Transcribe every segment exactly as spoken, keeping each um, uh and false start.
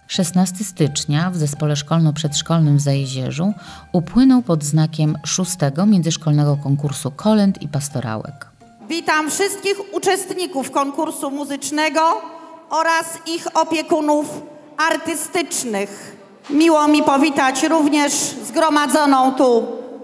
szesnastego stycznia w Zespole Szkolno-Przedszkolnym w Zajezierzu upłynął pod znakiem szóstego międzyszkolnego konkursu kolęd i pastorałek. Witam wszystkich uczestników konkursu muzycznego oraz ich opiekunów artystycznych. Miło mi powitać również zgromadzoną tu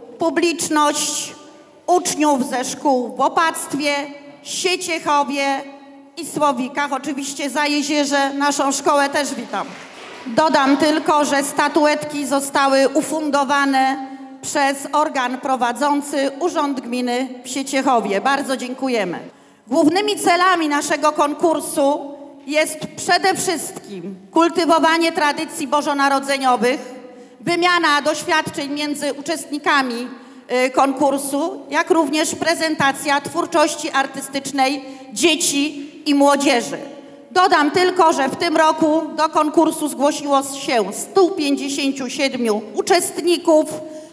publiczność, uczniów ze szkół w Opactwie, Sieciechowie i Słowikach. Oczywiście Zajezierze, naszą szkołę też witam. Dodam tylko, że statuetki zostały ufundowane przez organ prowadzący Urząd Gminy w Sieciechowie. Bardzo dziękujemy. Głównymi celami naszego konkursu jest przede wszystkim kultywowanie tradycji bożonarodzeniowych, wymiana doświadczeń między uczestnikami konkursu, jak również prezentacja twórczości artystycznej dzieci i młodzieży. Dodam tylko, że w tym roku do konkursu zgłosiło się stu pięćdziesięciu siedmiu uczestników,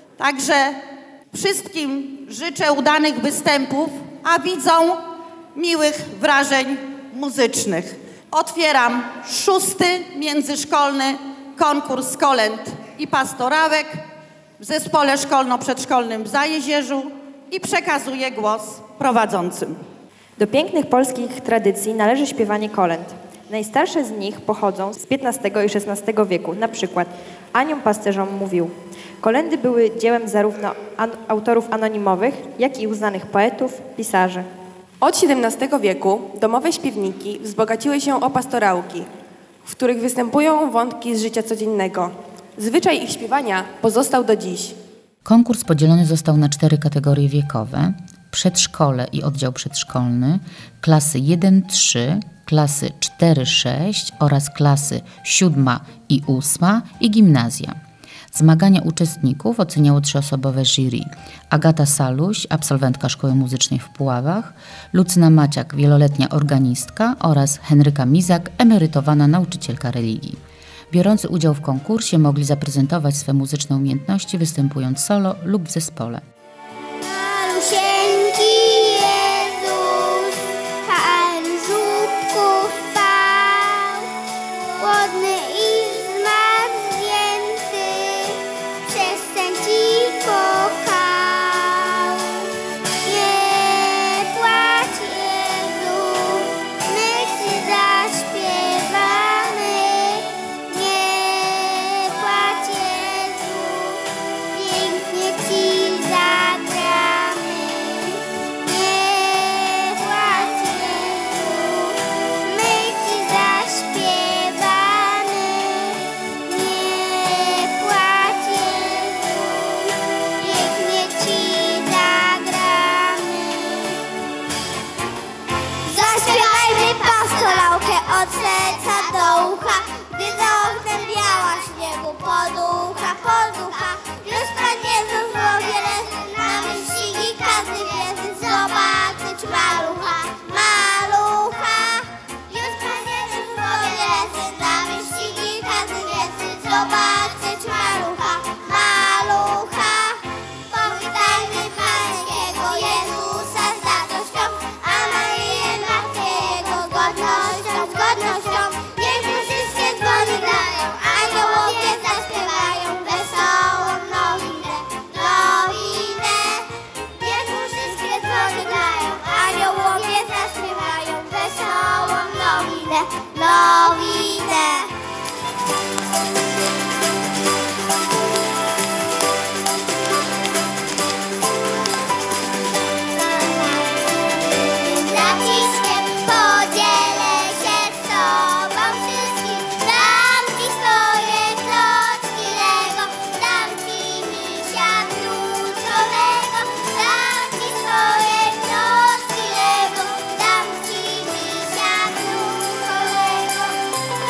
także wszystkim życzę udanych występów, a widzom miłych wrażeń muzycznych. Otwieram szósty międzyszkolny konkurs kolęd i pastorałek w Zespole Szkolno-Przedszkolnym w Zajezierzu i przekazuję głos prowadzącym. Do pięknych polskich tradycji należy śpiewanie kolęd. Najstarsze z nich pochodzą z piętnastego i szesnastego wieku. Na przykład Anioł pasterzom mówił. Kolędy były dziełem zarówno an autorów anonimowych, jak i uznanych poetów, pisarzy. Od siedemnastego wieku domowe śpiewniki wzbogaciły się o pastorałki, w których występują wątki z życia codziennego. Zwyczaj ich śpiewania pozostał do dziś. Konkurs podzielony został na cztery kategorie wiekowe: przedszkole i oddział przedszkolny, klasy jeden trzy, klasy cztery sześć oraz klasy siódma i ósma i gimnazja. Zmagania uczestników oceniało trzyosobowe jury: Agata Saluś, absolwentka Szkoły Muzycznej w Puławach, Lucyna Maciak, wieloletnia organistka oraz Henryka Mizak, emerytowana nauczycielka religii. Biorący udział w konkursie mogli zaprezentować swe muzyczne umiejętności, występując solo lub w zespole. Malusieńki Jezus, Pan żubków spał, głodny i zmarznięty, przez sen ci kochał. Nie płacz Jezu, my ci zaśpiewamy, nie płacz Jezu, pięknie ci zagramy. Nie płacz Jezu, my ci zaśpiewamy, nie płacz Jezu, pięknie ci zagramy. Zaśpiewajmy pastorałkę od serca do ucha, gdy za oknem biała śniegu poducha, poducha. Już Pan Jezus wiele na wyścigi każdy wierzy zobaczyć malucha, malucha. Już Pan Jezus wiele na wyścigi każdy wierzy zobaczyć malucha, malucha. Powitajmy Pańskiego Jezusa z radością, a Maryję Matkę Jego z godnością, z godnością. Niech mu wszystkie dzwony grają, aniołowie zaśpiewają wesołą nowinę, nowinę. Niech mu wszystkie dzwony grają, aniołowie zaśpiewają wesołą nowinę, nowinę. Zaciskiem podzielę się z Tobą wszystkim. Dam Ci swoje klocki Lego, dam Ci misia pluszowego. Dam Ci swoje klocki Lego, dam Ci misia pluszowego.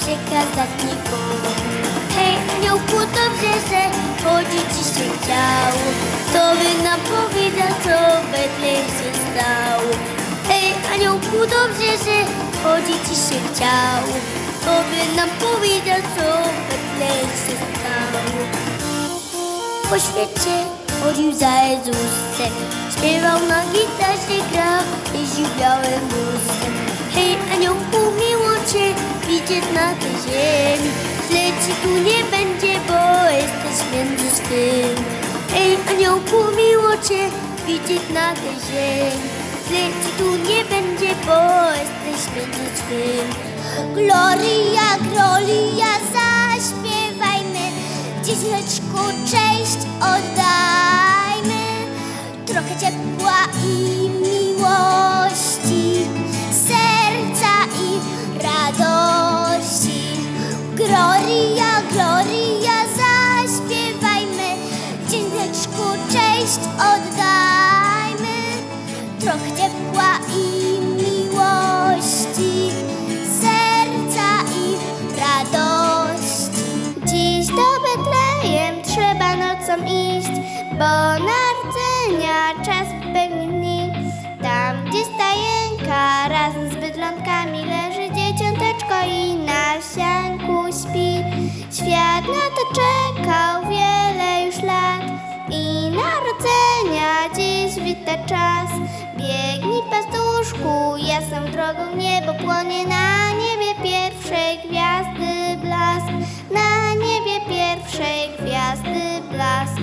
przekazać nikomu. Hej, aniołku, dobrze, że chodzi ci się chciało. To by nam powiedział, co w Betlejem się stało. Hej, aniołku, dobrze, że chodzi ci się chciało. To by nam powiedział, co w Betlejem się stało. Po świecie chodził za Jezusem, śpiewał na gitarze, grał, jeździł białym wózkiem. Hej, aniołku, miło cię widzieć na tej ziemi. Źle ci tu nie będzie, bo jesteś między swymi. Hej, aniołku, miło cię widzieć na tej ziemi. Źle ci tu nie będzie, bo jesteś między swymi. Gloria, gloria, zaśpiewajmy, dziecięczku cześć oddajmy. Trochę ciepła i miłości, serca i radości. Gloria, gloria, zaśpiewajmy, dziecięczku cześć oddajmy. Trochę ciepła i miłości, serca i radości. Dziś do Betlejem trzeba nocą iść, bo narodzenia czas pewnych dni. Tam, gdzie stajenka razem z bydlątkami leży dzieciąteczko i na sianku śpi. Świat na to czekał wiele już lat i narodzenia dziś wita czas. Biegnij, pastuszku, jasną drogą niebo płonie, na niebie pierwszej gwiazdy blask, na niebie pierwszej gwiazdy blask.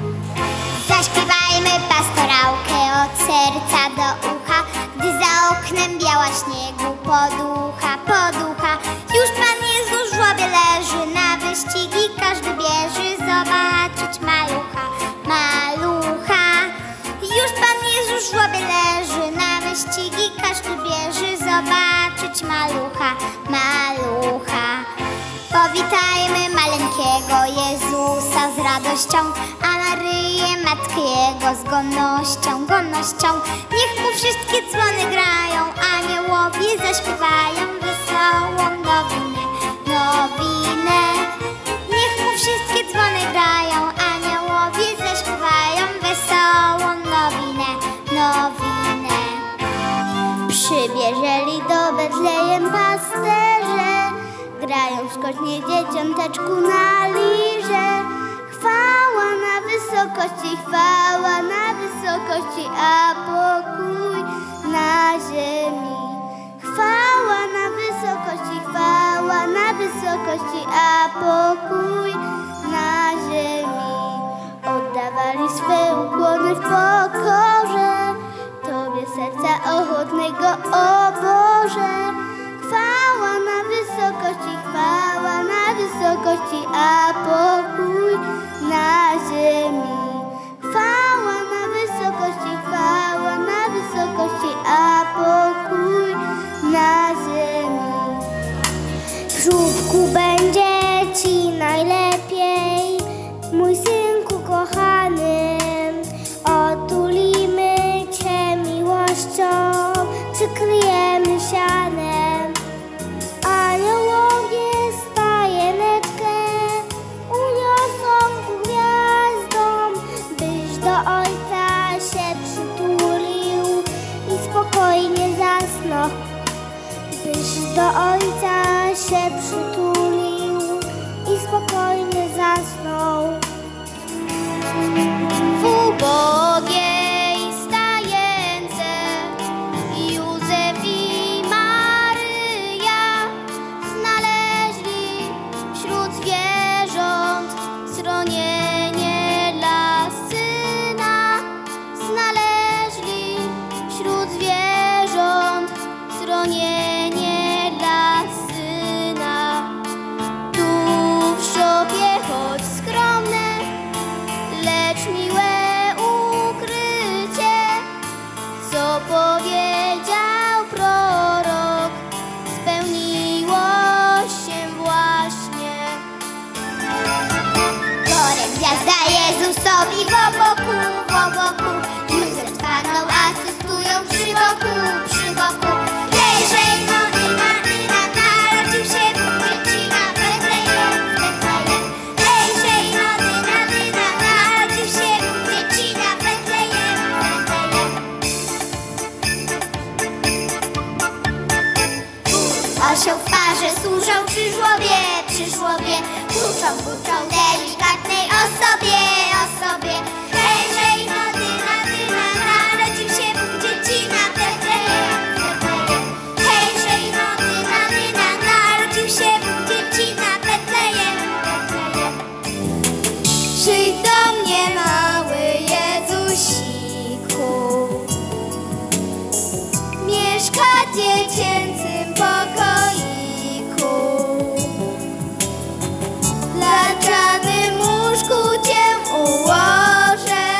Zaśpiewajmy pastorałkę od serca do ucha, gdy za oknem biała śniegu poducha, poducha. Już Pan Jezus w żłobie leży, na wyścigi każdy bierze zobaczyć malucha, malucha. Już Pan Jezus w żłobie leży, na wyścigi każdy bierze zobaczyć malucha, malucha. Powitajmy maleńkiego Jezusa z radością, a Maryję, Matkę Jego z godnością, godnością. Niech mu wszystkie dzwony grają, aniołowie zaśpiewają wesołą nowinę, nowinę. Niech mu wszystkie dzwony grają, aniołowie zaśpiewają wesołą nowinę, nowinę. Przybierzeli do Betlejem pasterze, grają skocznie dzieciąteczku na lirze. Chwała na wysokości, chwała na wysokości, a pokój na ziemi. Chwała na wysokości, chwała na wysokości, a pokój na ziemi. Oddawali swe ukłony w pokorze Tobie, serca ochotnego, o Boże. Chwała na wysokości, chwała na wysokości, a pokój na ziemi. Chwała na wysokości, chwała na wysokości, a pokój na ziemi. W żłóbku będzie Ci najlepiej, mój synku kochany. Otulimy Cię miłością, przykryjemy sianem. Aniołowie stajeneczkę uniosą ku gwiazdom, byś do Ojca się przytulił i spokojnie zasnął. Byś do Ojca się przytulił osobie, buczą, buczą delikatnej osobie, osobie. Hej, hej, no dyna, dyna, narodził się Bóg dzieci na Betlejem, Betlejem. Hej, hej, no dyna, dyna, narodził się Bóg dzieci na Betlejem, Betlejem. Przyjdź do mnie, mały Jezusiku, mieszka w dziecięcym pokoiku. W lalczanym łóżku cię ułożę.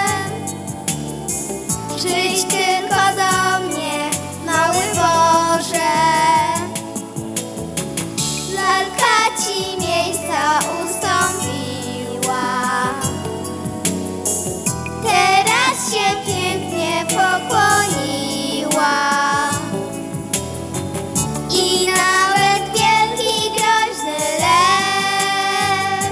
Przyjdź tylko do mnie, mały Boże. Lalka ci miejsca ustąpiła. Teraz się pięknie pokłoniła. I nawet wielki, groźny lew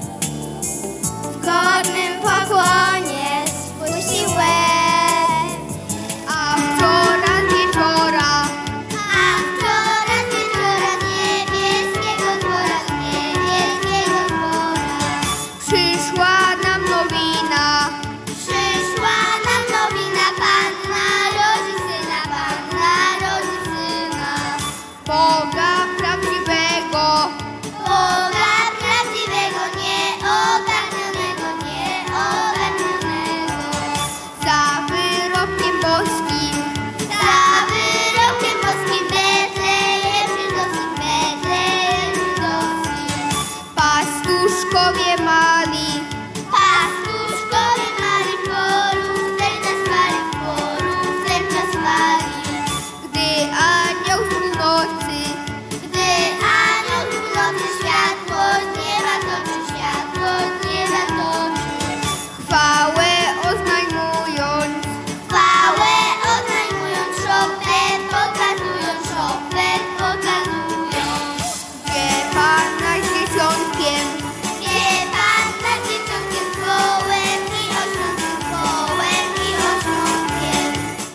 w godnym pokłonie spuścił łeb. A wczoraj wieczora, A wczoraj wieczora z niebieskiego dwora, z niebieskiego dwora przyszła nam nowina. przyszła nam nowina, Pan narodzi syna, Pan narodzi syna. Boga prawdziwego, Boga prawdziwego, nieogarnionego, nieogarnionego. za wyrokiem boskim, Za wyrokiem boskim Betlejem żydowskim, Betlejem żydowskim. pastuszkowie mali, Pastuszkowie mali w polu, serca spali, w polu, serca spali. gdy anioł z północy Gdy anioł z północy światło z nieba toczy, światło z nieba toczy. chwałę oznajmując, Chwałę oznajmując, szopę pokazując, szopę pokazując. gdzie Panna z dzieciątkiem, Gdzie Panna z dzieciątkiem, z wołem i ośrodkiem, z wołem i ośrodkiem.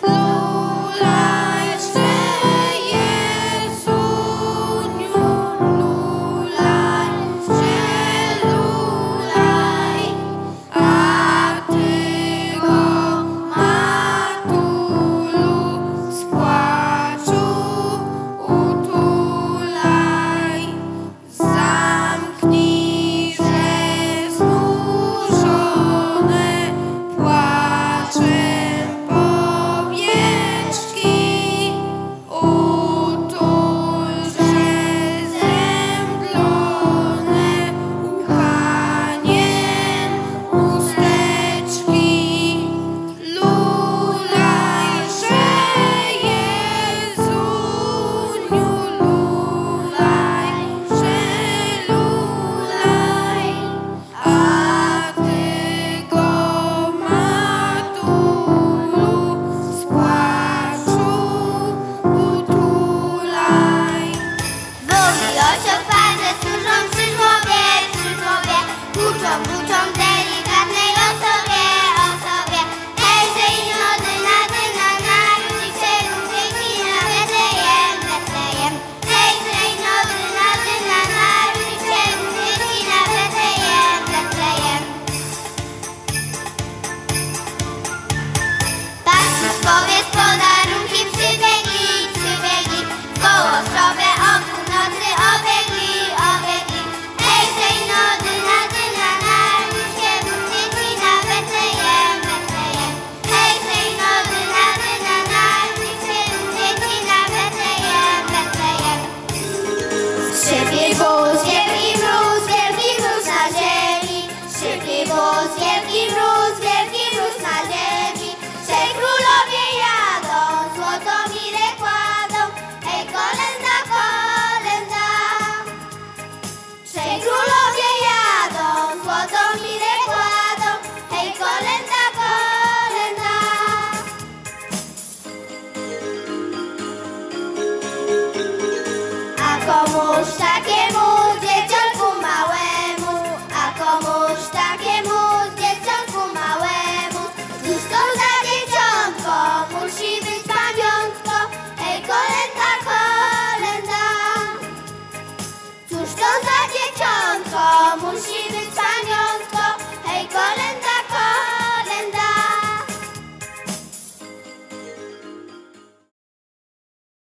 Lulajże Jezuniu, lulajże, lulaj, a Ty go, matulu, z płaczu utulaj. Zamknijże znużone płaczem powieczki, utulże zemdlone łkaniem chusteczki. Lulajże Jezuniu, lulajże, lulaj, a Ty go, matulu, z płaczu utulaj. Woły osioł Pannie służą przy głowie, przy głowie. Buczą, buczą delikatnej osobie, osobie. Hej, hej, no dyna, dyna, narodzi się Bóg dzieci na Betlejem, Betlejem. Hej, hej, no dyna, dyna, narodzi się Bóg dzieci na Betlejem, Betlejem. Pastuszkowie z podarunki przybiegli, przybiegli. Koło szopę o północy obiegli, obiegli. Hej, hej, no dyna, dyna, narodził się Bóg dzieci na Betlejem, Betlejem. Hej, hej, no dyna, dyna, narodził się Bóg dzieci na Betlejem, Betlejem. Szybki wóz, wielki mróz, wielki mróz na ziemi. Szybki wóz, wielki mróz, wielki mróz na ziemi. Trzej królowie jadą, złoto mile kładą. Hej, kolenda, kolenda. Trzej królowie jadą, złoto mile kładą. Hej, kolenda, kolenda. A komuż takiemu dzieciątku małemu, a komuż takiemu dzieciątku małemu, cóż to za dzieciątko, musi być pamiątko. Hej, kolenda, kolenda. Cóż to za